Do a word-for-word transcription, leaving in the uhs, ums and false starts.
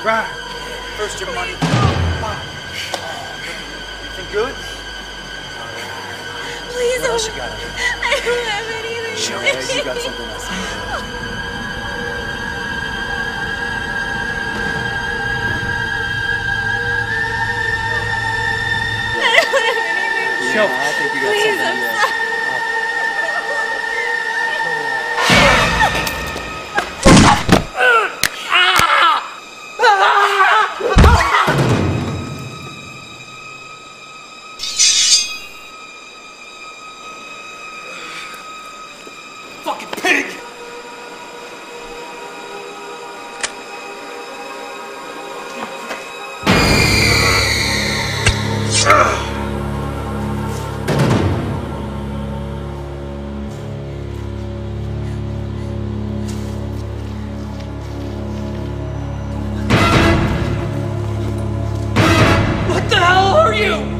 cry. First your money. Everything good? Please, What else you got? I don't have anything. Sure, yeah, you got something else. I don't have anything. Sure. I think you got Please, something. I'm Yeah. sorry. Fucking pig! What the hell are you?